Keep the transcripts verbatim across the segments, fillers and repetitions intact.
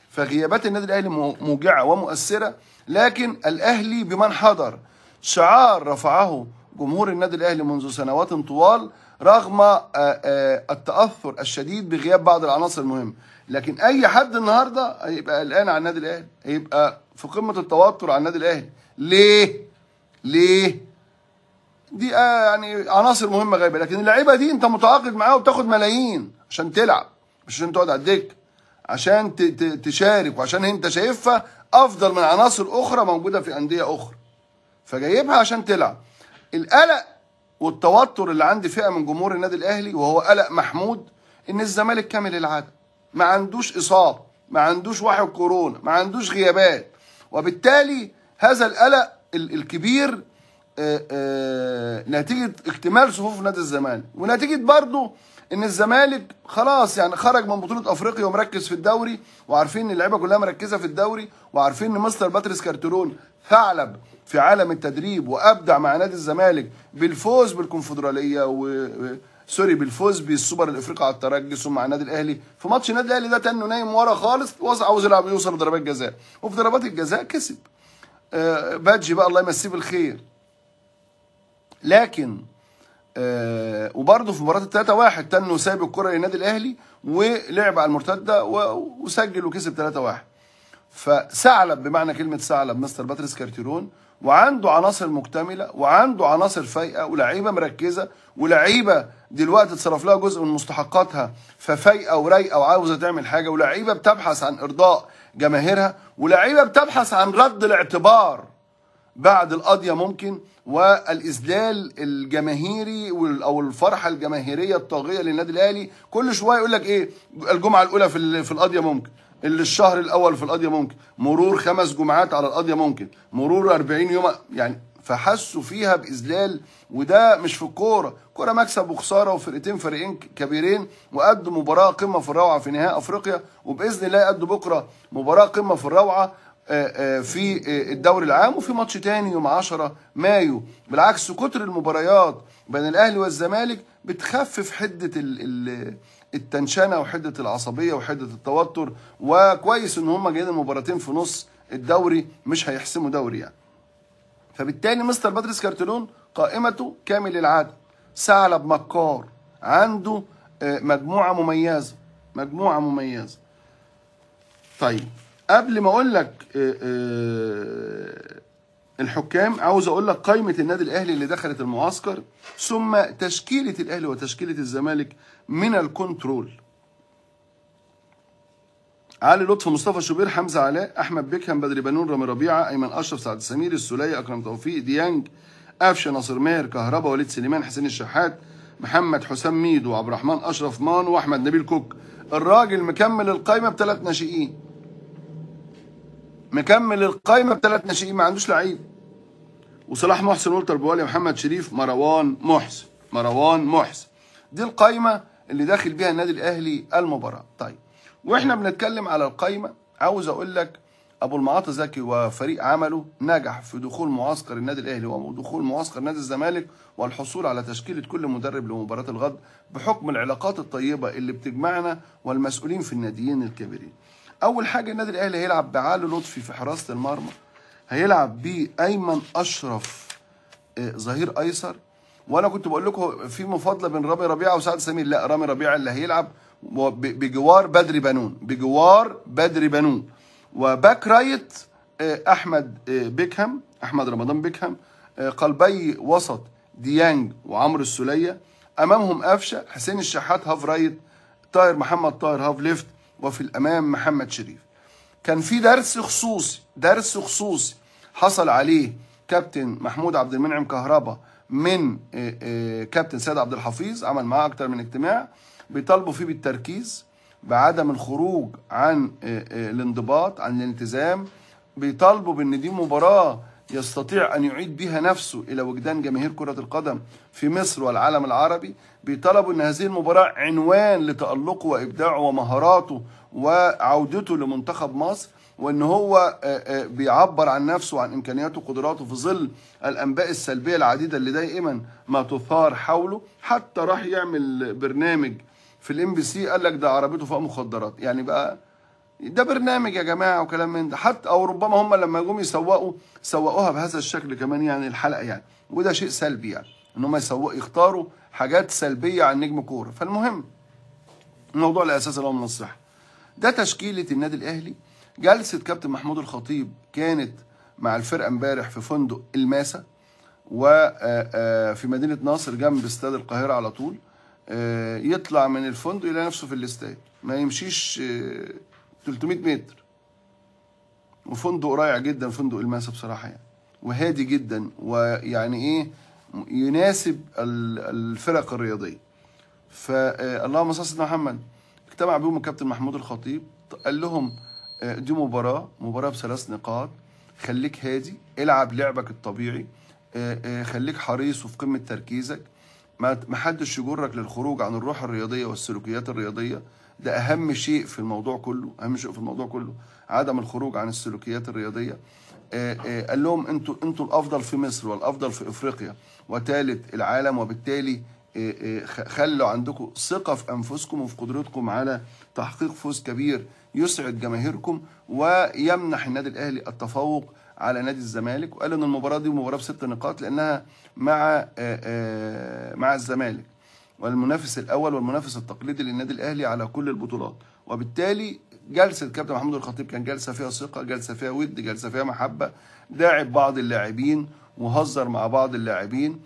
فغيابات النادي الاهلي موجعه ومؤثره، لكن الاهلي بمن حضر، شعار رفعه جمهور النادي الاهلي منذ سنوات طوال رغم التاثر الشديد بغياب بعض العناصر المهمه. لكن اي حد النهارده هيبقى قلقان على النادي الاهلي، هيبقى في قمه التوتر على النادي الاهلي. ليه؟ ليه؟ دي آه يعني عناصر مهمه غايبه، لكن اللعيبه دي انت متعاقد معاها وبتاخد ملايين عشان تلعب، مش عشان تقعد على الدكه، عشان تشارك، وعشان انت شايفها افضل من عناصر اخرى موجوده في انديه اخرى، فجايبها عشان تلعب. القلق والتوتر اللي عند فئه من جمهور النادي الاهلي، وهو قلق محمود، ان الزمالك كامل العدد، ما عندوش اصابه، ما عندوش وحي كورونا، ما عندوش غيابات، وبالتالي هذا القلق الكبير آآ آآ نتيجه اكتمال صفوف نادي الزمالك، ونتيجه برضه ان الزمالك خلاص يعني خرج من بطوله افريقيا ومركز في الدوري، وعارفين ان اللعيبه كلها مركزه في الدوري، وعارفين ان مستر باتريس كارتيرون ثعلب في عالم التدريب، وابدع مع نادي الزمالك بالفوز بالكونفدراليه و سوري بالفوز بالسوبر الافريقي على الترجي، ثم مع النادي الاهلي في ماتش النادي الاهلي ده تنه نايم ورا خالص، عاوز يلعب يوصل لضربات جزاء، وفي ضربات الجزاء كسب آه بادجي بقى الله يمسيه بالخير. لكن آه وبرضه في مباراه الثلاثة واحد تنه ساب الكره للنادي الاهلي ولعب على المرتده وسجل وكسب ثلاثة واحد. فثعلب بمعنى كلمه ثعلب مستر باتريس كارتيرون، وعنده عناصر مكتمله، وعنده عناصر فايقه، ولاعيبه مركزه، ولاعيبه دلوقتي اتصرف لها جزء من مستحقاتها ففايقه ورايقه وعاوزه تعمل حاجه، ولاعيبه بتبحث عن ارضاء جماهيرها، ولاعيبه بتبحث عن رد الاعتبار بعد القضيه ممكن، والاذلال الجماهيري او الفرحه الجماهيريه الطاغيه للنادي الاهلي. كل شويه يقول لك ايه، الجمعه الاولى في في القضيه ممكن، اللي الشهر الاول في القضيه ممكن، مرور خمس جمعات على القضيه ممكن، مرور أربعين يوم يعني، فحسوا فيها باذلال. وده مش في الكوره، كوره مكسب وخساره، وفرقتين فريقين كبيرين وقدوا مباراه قمه في الروعه في نهائي افريقيا، وباذن الله يقدوا بكره مباراه قمه في الروعه في الدوري العام، وفي ماتش تاني يوم عشرة مايو. بالعكس كتر المباريات بين الاهلي والزمالك بتخفف حده التنشنه وحده العصبيه وحده التوتر، وكويس ان هم جايين المباراتين في نص الدوري مش هيحسموا دوري يعني. فبالتالي مستر باتريس كارتيرون قائمته كامل العدد، ثعلب مكار، عنده مجموعه مميزه، مجموعه مميزه. طيب قبل ما اقول لك الحكام، عاوز اقول لك قائمه النادي الاهلي اللي دخلت المعسكر، ثم تشكيله الاهلي وتشكيله الزمالك من الكنترول. علي لطفي، مصطفى شوبير، حمزه علاء، احمد بيكهام، بدري بنون، رامي ربيعه، ايمن اشرف، سعد سمير، السوليه، اكرم توفيق، ديانج، قفشه، ناصر ماهر، كهربا، وليد سليمان، حسين الشحات، محمد حسام ميدو، عبد الرحمن اشرف مانو، واحمد نبيل كوك. الراجل مكمل القائمه بثلاث ناشئين، مكمل القائمه بثلاث ناشئين، ما عندوش لعيب. وصلاح محسن، والتر بوالي، محمد شريف، مروان محسن، مروان محسن. دي القائمه اللي داخل بيها النادي الاهلي المباراه. طيب واحنا بنتكلم على القائمه، عاوز اقول لك ابو المعاطي زكي وفريق عمله نجح في دخول معسكر النادي الاهلي ودخول معسكر نادي الزمالك، والحصول على تشكيله كل مدرب لمباراه الغد بحكم العلاقات الطيبه اللي بتجمعنا والمسؤولين في الناديين الكبيرين. اول حاجه النادي الاهلي هيلعب بعلي لطفي في حراسه المرمى، هيلعب بايمن اشرف ظهير ايسر. وانا كنت بقول لكم في مفاضله بين رامي ربيعه وسعد سمير، لا رامي ربيعه اللي هيلعب بجوار بدري بنون، بجوار بدري بنون. وباك رايت احمد بيكهام، احمد رمضان بيكهام. قلبي وسط ديانج وعمرو السوليه، امامهم قفشه، حسين الشحات هاف رايت، طاهر محمد طاهر هاف ليفت، وفي الامام محمد شريف. كان في درس خصوصي، درس خصوصي حصل عليه كابتن محمود عبد المنعم كهربا من كابتن سيد عبد الحفيظ، عمل معاه اكتر من اجتماع بيطالبوا فيه بالتركيز، بعدم الخروج عن الانضباط، عن الالتزام، بيطالبوا بان دي مباراه يستطيع ان يعيد بها نفسه الى وجدان جماهير كره القدم في مصر والعالم العربي. بيطالبوا ان هذه المباراه عنوان لتالقه وابداعه ومهاراته وعودته لمنتخب مصر، وان هو بيعبر عن نفسه وعن امكانياته وقدراته في ظل الانباء السلبيه العديده اللي دائما ما تثار حوله. حتى راح يعمل برنامج في الام بي سي قال لك ده عربيته فيها مخدرات، يعني بقى ده برنامج يا جماعه وكلام من ده، حتى او ربما هم لما جم يسوقوا سوقوها بهذا الشكل كمان يعني الحلقه يعني، وده شيء سلبي يعني ان هم يسوقوا يختاروا حاجات سلبيه عن نجم كوره. فالمهم الموضوع الاساسي اللي هو من الصحه، ده تشكيله النادي الاهلي. جلسه كابتن محمود الخطيب كانت مع الفرقه امبارح في فندق الماسا وفي مدينه نصر جنب استاد القاهره على طول. يطلع من الفندق يلاقي نفسه في الاستاد، ما يمشيش ثلاثمائة متر، وفندق رائع جدا فندق الماسا بصراحه يعني، وهادي جدا، ويعني ايه يناسب الفرق الرياضيه. فاللهم صل على سيدنا محمد. اجتمع بهم الكابتن محمود الخطيب، قال لهم دي مباراه مباراه بثلاث نقاط، خليك هادي، العب لعبك الطبيعي، خليك حريص وفي قمه تركيزك، ما حدش يجرك للخروج عن الروح الرياضيه والسلوكيات الرياضيه. ده اهم شيء في الموضوع كله، اهم شيء في الموضوع كله عدم الخروج عن السلوكيات الرياضيه. قال لهم انتوا انتوا الافضل في مصر والافضل في افريقيا وثالث العالم، وبالتالي خلوا عندكم ثقه في انفسكم وفي قدرتكم على تحقيق فوز كبير يسعد جماهيركم ويمنح النادي الاهلي التفوق على نادي الزمالك. وقال ان المباراه دي مباراه بست نقاط لانها مع مع الزمالك والمنافس الاول والمنافس التقليدي للنادي الاهلي على كل البطولات. وبالتالي جلسه الكابتن محمود الخطيب كان جلسه فيها ثقه، جلسه فيها ود، جلسه فيها محبه، داعب بعض اللاعبين وهزر مع بعض اللاعبين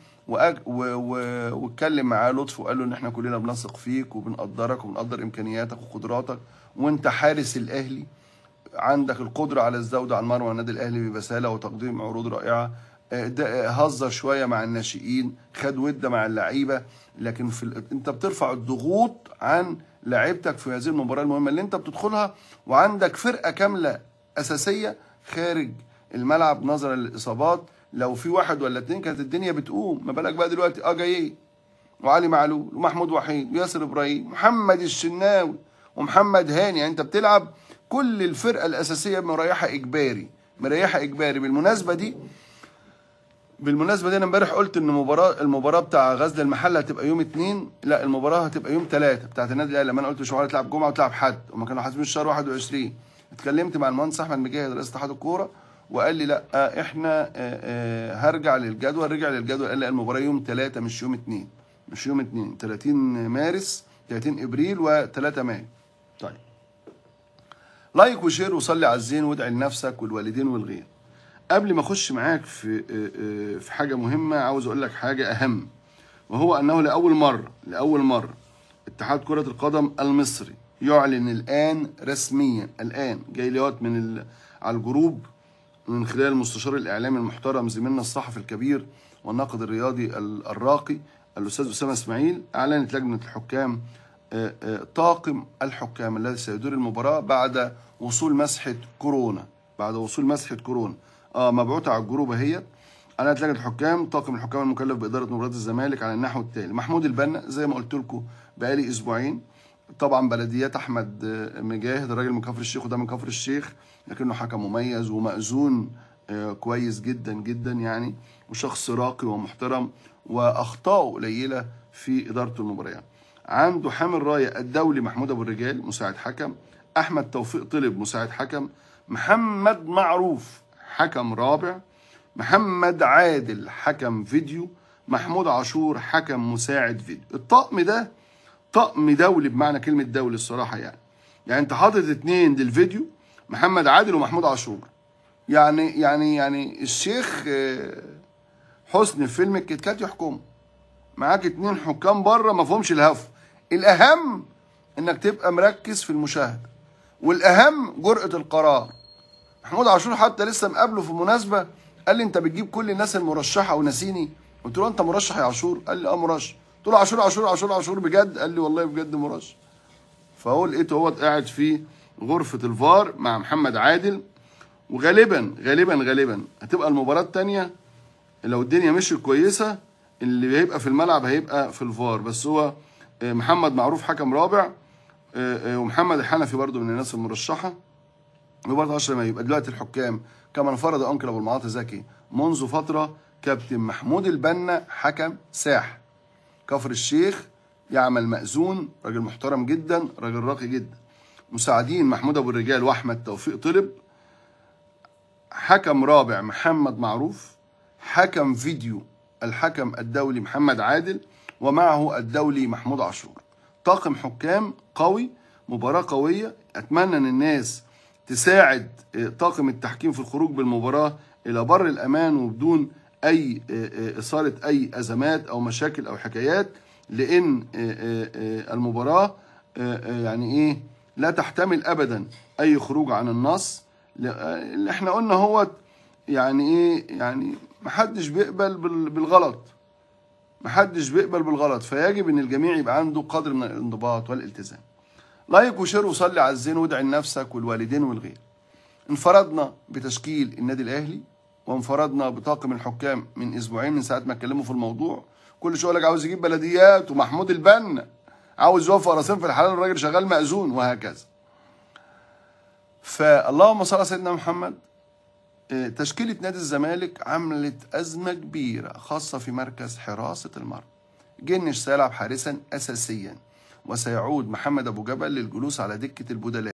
واتكلم معاه لطف وقال له ان احنا كلنا بنثق فيك وبنقدرك وبنقدر امكانياتك وقدراتك، وانت حارس الاهلي عندك القدره على الزوده عن مرمى النادي الاهلي ببساله وتقديم عروض رائعه. هزر شويه مع الناشئين، خد وده مع اللعيبه، لكن في ال... انت بترفع الضغوط عن لعيبتك في هذه المباراه المهمه اللي انت بتدخلها، وعندك فرقه كامله اساسيه خارج الملعب نظرا للاصابات. لو في واحد ولا اتنين كانت الدنيا بتقوم، ما بالك بقى دلوقتي اه جايين وعلي معلول ومحمود وحيد وياسر ابراهيم محمد الشناوي ومحمد هاني. يعني انت بتلعب كل الفرقه الاساسيه مريحه اجباري، مريحه اجباري. بالمناسبه دي بالمناسبه دي انا امبارح قلت ان المباراه المباراه بتاع غزل المحله هتبقى يوم اتنين، لا المباراه هتبقى يوم ثلاثة بتاعت النادي الاهلي. لما انا قلت مش هتلعب جمعه وتلعب حد، وما كانوا حاسبين الشهر واحد وعشرين. اتكلمت مع المهندس احمد مجاهد رئيس اتحاد الكوره وقال لي لا احنا هرجع للجدول، رجع للجدول قال لي المباراه يوم ثلاثة مش يوم اتنين، مش يوم اتنين، ثلاثين مارس ثلاثين ابريل و3 مايو. طيب لايك وشير وصلي على الزين وادعي لنفسك والوالدين والغير. قبل ما اخش معاك في في حاجه مهمه، عاوز اقول لك حاجه اهم، وهو انه لاول مره لاول مره اتحاد كره القدم المصري يعلن الان رسميا، الان جاي لي من ال... على الجروب من خلال المستشار الاعلامي المحترم زميلنا الصحفي الكبير والناقد الرياضي الراقي الاستاذ اسامه اسماعيل، اعلنت لجنه الحكام طاقم الحكام الذي سيدير المباراه بعد وصول مسحه كورونا، بعد وصول مسحه كورونا اه مبعوثه على الجروب اهي. اعلنت لجنه الحكام طاقم الحكام المكلف باداره مباراه الزمالك على النحو التالي: محمود البنا زي ما قلت لكم بقالي اسبوعين، طبعا بلديات احمد مجاهد الراجل من كفر الشيخ وده من كفر الشيخ، لكنه حكم مميز ومأذون آه كويس جدا جدا يعني، وشخص راقي ومحترم واخطائه قليله في اداره المباريات. عنده حامل رايه الدولي محمود ابو الرجال مساعد حكم، احمد توفيق طلب مساعد حكم، محمد معروف حكم رابع، محمد عادل حكم فيديو، محمود عاشور حكم مساعد فيديو. الطقم ده طقم دولي بمعنى كلمة دولي الصراحة يعني. يعني انت حاطط اتنين للفيديو، محمد عادل ومحمود عاشور. يعني يعني يعني الشيخ حسني في فيلم الكيت كات يحكم. معاك اتنين حكام بره ما فهمش الهفو. الأهم انك تبقى مركز في المشاهدة، والأهم جرأة القرار. محمود عاشور حتى لسه مقابله في مناسبة قال لي انت بتجيب كل الناس المرشحة وناسيني؟ قلت له انت مرشح يا عاشور؟ قال لي اه مرشح. قلت له عاشور عاشور عاشور عاشور بجد؟ قال لي والله بجد مرشح. فهو لقيته هو قاعد في غرفة الفار مع محمد عادل، وغالبا غالبا غالبا هتبقى المباراة الثانية لو الدنيا مشيت كويسة اللي هيبقى في الملعب هيبقى في الفار، بس هو محمد معروف حكم رابع، ومحمد الحنفي برضو من الناس المرشحة، وبرضه اشرف. ما يبقى دلوقتي الحكام كما انفرد انكل ابو المعاطي زكي منذ فتره كابتن محمود البنا حكم ساح كفر الشيخ، يعمل مأذون، راجل محترم جدا، راجل راقي جدا. مساعدين محمود ابو الرجال واحمد توفيق طلب. حكم رابع محمد معروف. حكم فيديو الحكم الدولي محمد عادل، ومعه الدولي محمود عاشور. طاقم حكام قوي، مباراة قوية. أتمنى أن الناس تساعد طاقم التحكيم في الخروج بالمباراة إلى بر الأمان وبدون أي إثارة أي أزمات أو مشاكل أو حكايات، لأن المباراة يعني إيه لا تحتمل أبدا أي خروج عن النص. اللي احنا قلنا هو يعني إيه يعني محدش بيقبل بالغلط، محدش بيقبل بالغلط، فيجب ان الجميع يبقى عنده قدر من الانضباط والالتزام. لايك وشير وصلي على الزين وادعي لنفسك والوالدين والغير. انفردنا بتشكيل النادي الاهلي، وانفردنا بطاقم الحكام من اسبوعين من ساعه ما اتكلموا في الموضوع. كل شويه لك عاوز يجيب بلديات، ومحمود البنا عاوز يوفق راسين في الحلال، الراجل شغال مأذون، وهكذا. فاللهم صل على سيدنا محمد. تشكيلة نادي الزمالك عملت أزمة كبيرة خاصة في مركز حراسة المرمى. جنش سيلعب حارسا أساسيا، وسيعود محمد أبو جبل للجلوس على دكة البدلاء.